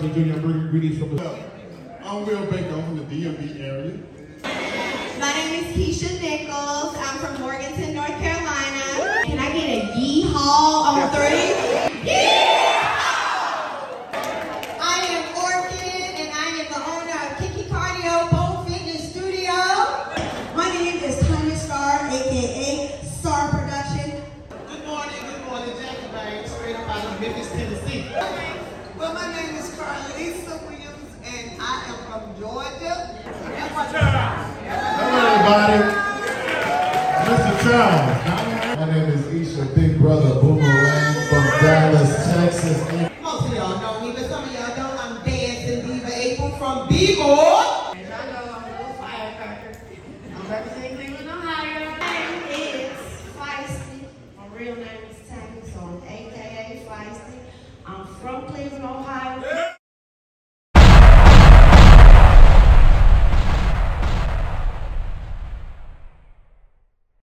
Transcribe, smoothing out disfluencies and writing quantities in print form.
Joshua Jr. I'm bringing greetings from the... I'm Will Baker. I'm from the DMV area. My name is Keisha Nichols. I'm from Morganton, North Carolina. Can I get a yee-haw on 3? I am Orchid, and I am the owner of Kiki Cardio Bone Fitness Studio. My name is Tanya Starr, a.k.a. Starr Production. Good morning, Jackie Banks, straight up out of Memphis, Tennessee. Well, my name is Carlisa Williams, and I am from Georgia. Hello, everybody. Mr. Charles. My name is Isha, Big Brother Boomerang from Dallas, Texas. Most of y'all know me, but some of y'all don't. I'm Dancing Diva April from B-Boy. As y'all know, I'm a little firecracker. I'm representing Cleveland, Ohio. My name is Feisty. My real name is Tammy, so I'm a.k.a. Feisty. I'm from Cleveland, Ohio.